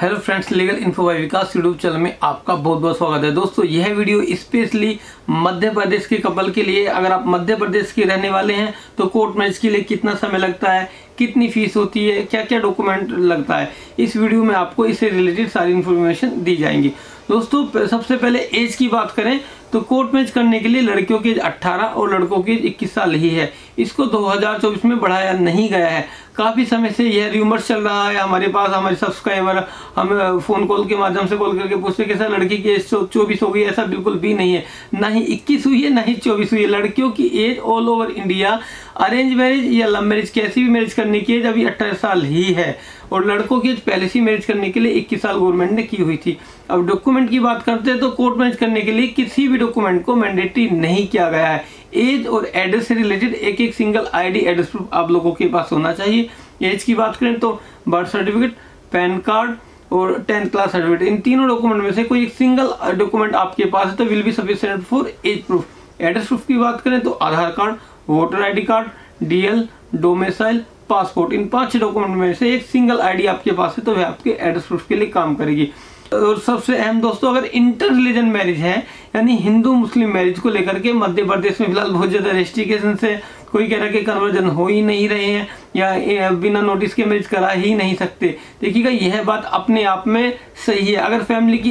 Hello friends, legal info by Vikas YouTube channel में आपका बहुत बहुत स्वागत है। दोस्तों, यह वीडियो स्पेशली मध्य प्रदेश के कपल के लिए। अगर आप मध्य प्रदेश के रहने वाले हैं तो कोर्ट मैरिज के लिए कितना समय लगता है, कितनी फीस होती है, क्या क्या डॉक्यूमेंट लगता है, इस वीडियो में आपको इससे रिलेटेड सारी इन्फॉर्मेशन दी जाएंगी। दोस्तों, सबसे पहले एज की बात करें तो कोर्ट मैरिज करने के लिए लड़कियों की एज 18 और लड़कों की 21 साल ही है। इसको 2024 में बढ़ाया नहीं गया है। काफ़ी समय से यह रूमर्स चल रहा है हमारे पास। हमारे सब्सक्राइबर हमें फ़ोन कॉल के माध्यम से कॉल करके पूछते कि सर लड़की की एज 24 हो गई। ऐसा बिल्कुल भी नहीं है, ना ही 21 हुई है ना ही 24 हुई है। लड़कियों की age all over India arrange marriage या लव मैरिज कैसी भी मैरिज करने की एज अभी 18 साल ही है, और लड़कों की एज पहले से मैरिज करने के लिए 21 साल गवर्नमेंट ने की हुई थी। अब डॉक्यूमेंट की बात करते हैं तो कोर्ट मैरिज करने के लिए किसी भी डॉक्यूमेंट को मैंडेटरी नहीं किया गया है। एज और एड्रेस से रिलेटेड एक एक सिंगल आईडी एड्रेस प्रूफ आप लोगों के पास होना चाहिए। एज की बात करें तो बर्थ सर्टिफिकेट, पैन कार्ड और 10th क्लास सर्टिफिकेट, इन तीनों डॉक्यूमेंट में से कोई एक सिंगल डॉक्यूमेंट आपके पास है तो will be sufficient for age proof. Address proof की बात करें तो Aadhaar card, voter ID card, DL, domicile, passport, इन 5 डॉक्यूमेंट में से एक सिंगल आईडी आपके पास है तो वह आपके एड्रेस प्रूफ के लिए काम करेगी। और सबसे अहम दोस्तों, अगर इंटर रिलीजन मैरिज है यानी हिंदू मुस्लिम मैरिज को लेकर के मध्य प्रदेश में फिलहाल बहुत ज़्यादा रेस्ट्रिक्शन से कोई कह रहा है कि कन्वर्जन हो ही नहीं रहे हैं या बिना नोटिस के मैरिज करा ही नहीं सकते। देखिएगा, यह बात अपने आप में सही है। अगर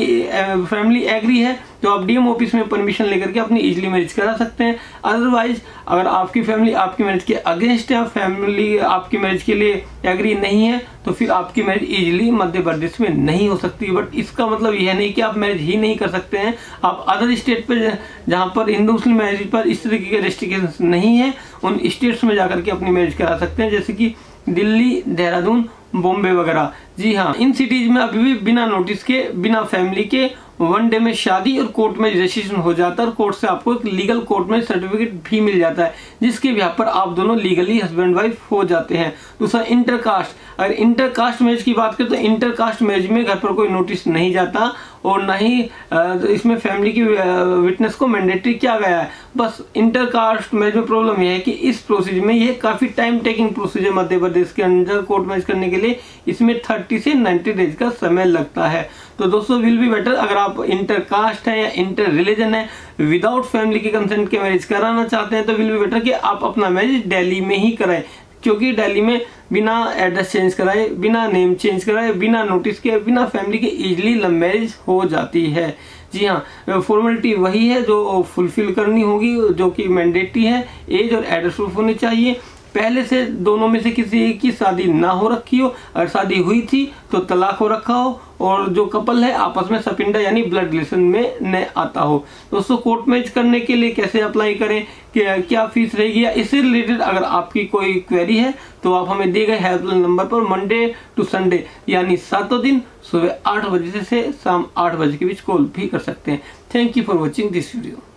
फैमिली एग्री है तो आप डीएम ऑफिस में परमिशन लेकर के अपनी इजीली मैरिज करा सकते हैं। अदरवाइज अगर आपकी फैमिली आपकी मैरिज के अगेंस्ट है, फैमिली आपकी मैरिज के लिए एग्री नहीं है, तो फिर आपकी मैरिज इजीली मध्य प्रदेश में नहीं हो सकती। बट इसका मतलब यह नहीं कि आप मैरिज ही नहीं कर सकते हैं। आप अदर स्टेट पर जहाँ पर हिंदू मुस्लिम मैरिज पर इस तरीके के रेस्ट्रिक्शन नहीं है, उन स्टेट्स में जाकर के अपनी मैरिज करा सकते हैं, जैसे कि दिल्ली, देहरादून, बॉम्बे वगैरह। जी हाँ, इन सिटीज में अभी भी बिना नोटिस के, बिना फैमिली के 1 डे में शादी और कोर्ट में रजिस्ट्रेशन हो जाता है और कोर्ट से आपको एक लीगल कोर्ट में सर्टिफिकेट भी मिल जाता है, जिसके बिहाफ पर आप दोनों लीगली हस्बैंड वाइफ हो जाते हैं। दूसरा, इंटरकास्ट। अगर इंटरकास्ट मैरिज की बात करें तो इंटरकास्ट मैरिज में घर पर कोई नोटिस नहीं जाता और ना ही इसमें फैमिली की विटनेस को मैंडेटरी किया गया है। बस इंटरकास्ट मैरिज में प्रॉब्लम यह है कि इस प्रोसीजर में ये काफ़ी time taking procedure Madhya Pradesh के अंदर कोर्ट मैरिज करने के लिए इसमें 30 से 90 डेज का समय लगता है। तो दोस्तों, विल बी बेटर अगर आप इंटरकास्ट है या इंटर रिलीजन है, विदाउट फैमिली के कंसेंट के मैरिज कराना चाहते हैं तो विल बी बेटर कि आप अपना मैरिज दिल्ली में ही कराएं, क्योंकि दिल्ली में बिना एड्रेस चेंज कराए, बिना नेम चेंज कराए, बिना नोटिस के, बिना फैमिली के इजीली लव मैरिज हो जाती है। जी हाँ, फॉर्मेलिटी वही है जो फुलफिल करनी होगी, जो कि मैंडेटरी है। एज और एड्रेस प्रूफ होनी चाहिए। पहले से दोनों में से किसी एक की शादी ना हो रखी हो, अगर शादी हुई थी तो तलाक हो रखा हो, और जो कपल है आपस में सपिंडा यानी ब्लड रिलेशन में न आता हो। दोस्तों, कोर्ट मैरिज करने के लिए कैसे अप्लाई करें, क्या फीस रहेगी, या इससे रिलेटेड अगर आपकी कोई क्वेरी है तो आप हमें दिए गए हेल्पलाइन नंबर पर मंडे टू संडे यानी 7 दिन सुबह 8 बजे से शाम 8 बजे के बीच कॉल भी कर सकते हैं। Thank you for watching this video.